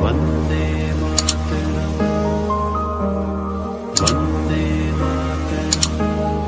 वंदे मातरम, वंदे मातरम,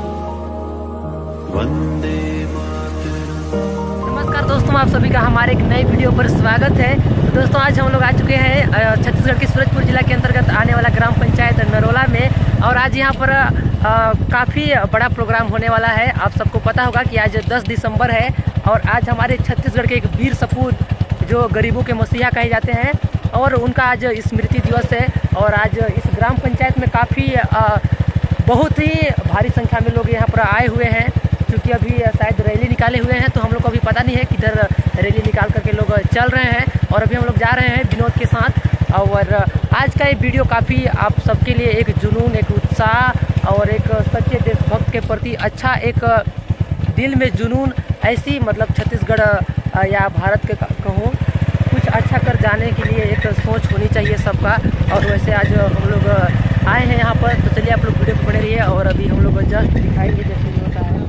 वंदे मातरम। नमस्कार दोस्तों, आप सभी का हमारे एक नई वीडियो पर स्वागत है। तो दोस्तों आज हम लोग आ चुके हैं छत्तीसगढ़ के सूरजपुर जिला के अंतर्गत आने वाला ग्राम पंचायत नरोला में। और आज यहाँ पर काफ़ी बड़ा प्रोग्राम होने वाला है। आप सबको पता होगा कि आज 10 दिसंबर है और आज हमारे छत्तीसगढ़ के एक वीर सपूत जो गरीबों के मसीहा कहे जाते हैं और उनका आज स्मृति दिवस है। और आज इस ग्राम पंचायत में काफ़ी बहुत ही भारी संख्या में लोग यहाँ पर आए हुए हैं, क्योंकि अभी शायद रैली निकाले हुए हैं। तो हम लोग को अभी पता नहीं है किधर रैली निकाल करके लोग चल रहे हैं और अभी हम लोग जा रहे हैं विनोद के साथ। और आज का ये वीडियो काफ़ी आप सबके लिए एक जुनून, एक उत्साह और एक सच्चे देशभक्त के प्रति अच्छा एक दिल में जुनून, ऐसी मतलब छत्तीसगढ़ या भारत के कहूँ कुछ अच्छा कर जाने के लिए एक सोच होनी चाहिए सबका। और वैसे आज हम लोग आए हैं यहाँ पर। तो चलिए आप लोग वीडियो को बने रहिए और अभी हम लोग जस्ट दिखाएंगे जैसे होता है।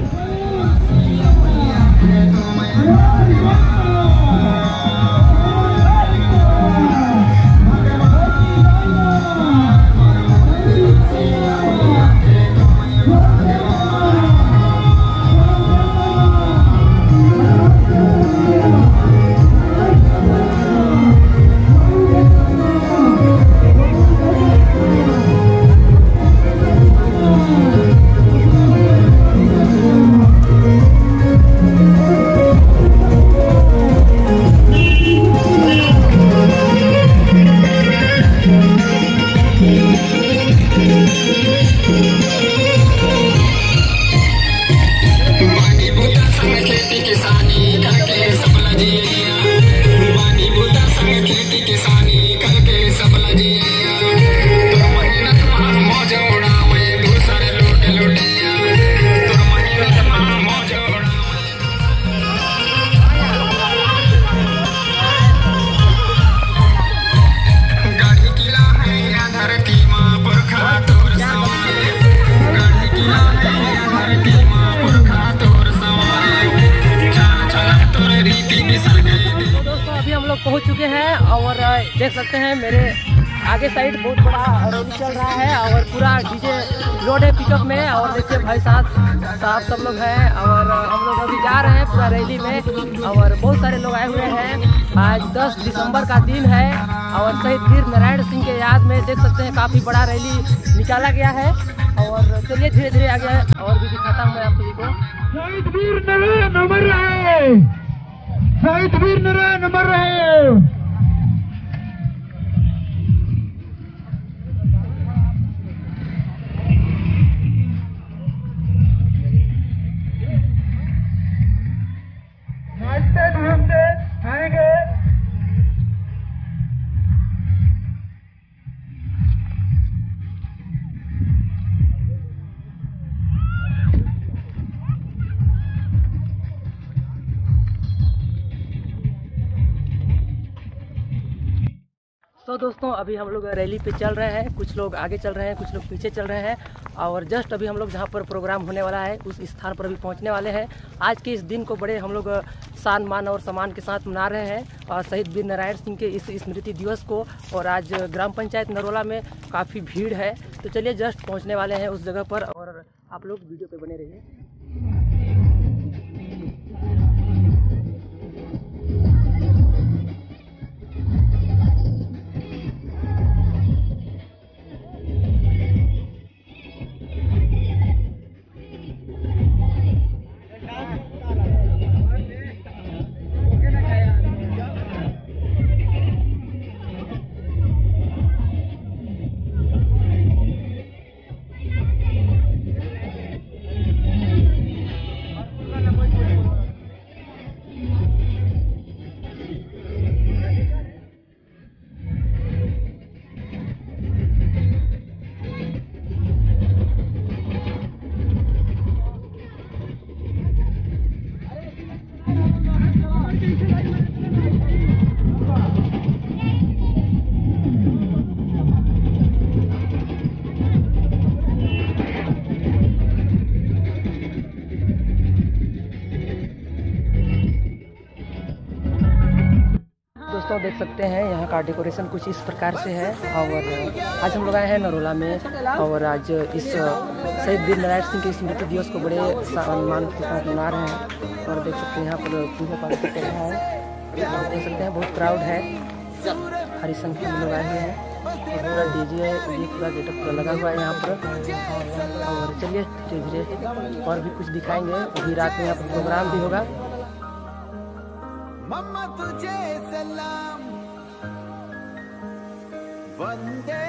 पहुंच चुके हैं और देख सकते हैं मेरे आगे साइड बहुत बड़ा रैली चल रहा है और पूरा डीजे लोड है पिकअप में। और देखिए भाई साहब सब लोग हैं और हम लोग अभी जा रहे हैं पूरा रैली में। और बहुत सारे लोग आए हुए हैं। आज 10 दिसंबर का दिन है और शहीद वीर नारायण सिंह के याद में देख सकते हैं काफ़ी बड़ा रैली निकाला गया है। और चलिए धीरे धीरे आगे और भी दिखाता हूँ मैं आप सभी को। शहीद वीर नारायण अमर रहे, शहीद वीर नारायण अमर रहे। नाचते घूमते आएंगे। तो दोस्तों अभी हम लोग रैली पे चल रहे हैं, कुछ लोग आगे चल रहे हैं, कुछ लोग पीछे चल रहे हैं। और जस्ट अभी हम लोग जहाँ पर प्रोग्राम होने वाला है उस स्थान पर अभी पहुँचने वाले हैं। आज के इस दिन को बड़े हम लोग शान मान और सम्मान के साथ मना रहे हैं और शहीद वीर नारायण सिंह के इस स्मृति दिवस को। और आज ग्राम पंचायत नरोला में काफ़ी भीड़ है। तो चलिए जस्ट पहुँचने वाले हैं उस जगह पर और आप लोग वीडियो पर बने रहिए। सकते हैं यहाँ का डेकोरेशन कुछ इस प्रकार से है। और आज हम लोग आए हैं नरोला में और आज इस शहीद वीर नारायण सिंह के स्मृति दिवस को बड़े सम्मान के साथ मना रहे हैं। और देख सकते हैं यहाँ पर पूजा पाठ चल रहा है, देख सकते हैं बहुत क्राउड है, हरी संख्या में लोग आए हुए हैं। पूरा डीजे ये पूरा गेटअप पूरा लगा हुआ है यहाँ पर। और चलिए धीरे धीरे और भी कुछ दिखाएंगे। अभी रात में यहाँ पर प्रोग्राम भी होगा। मम्मा तुझे सलाम वंदे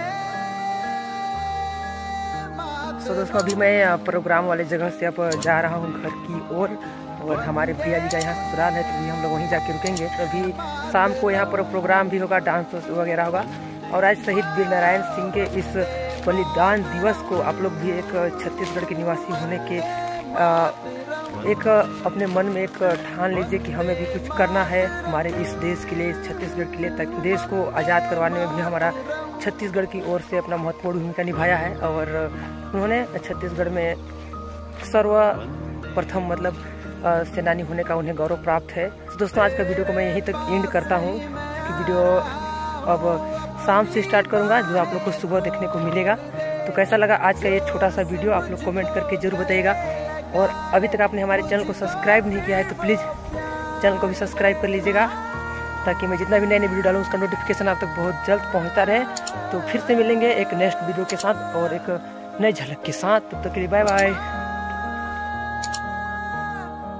तो दोस्तों अभी मैं प्रोग्राम वाले जगह से अब जा रहा हूँ घर की ओर। और हमारे प्रिया जी का यहाँ ससुराल है, तो अभी हम लोग वहीं जाके रुकेंगे। तो अभी शाम को यहाँ पर प्रोग्राम भी होगा, डांस वगैरह होगा। और आज शहीद वीर नारायण सिंह के इस बलिदान दिवस को आप लोग भी एक छत्तीसगढ़ के निवासी होने के एक अपने मन में एक ठान लीजिए कि हमें भी कुछ करना है हमारे इस देश के लिए, इस छत्तीसगढ़ के लिए, ताकि देश को आज़ाद करवाने में भी हमारा छत्तीसगढ़ की ओर से अपना महत्वपूर्ण भूमिका निभाया है। और उन्होंने छत्तीसगढ़ में सर्वप्रथम मतलब सेनानी होने का उन्हें गौरव प्राप्त है। तो दोस्तों आज का वीडियो को मैं यहीं तक एंड करता हूँ, क्योंकि वीडियो अब शाम से स्टार्ट करूँगा, जो आप लोग को सुबह देखने को मिलेगा। तो कैसा लगा आज का ये छोटा सा वीडियो आप लोग कमेंट करके जरूर बताइएगा। और अभी तक आपने हमारे चैनल को सब्सक्राइब नहीं किया है तो प्लीज़ चैनल को भी सब्सक्राइब कर लीजिएगा, ताकि मैं जितना भी नए नए वीडियो डालूँ उसका नोटिफिकेशन आप तक बहुत जल्द पहुँचता रहे। तो फिर से मिलेंगे एक नेक्स्ट वीडियो के साथ और एक नई झलक के साथ। तब तक के लिए बाय बाय।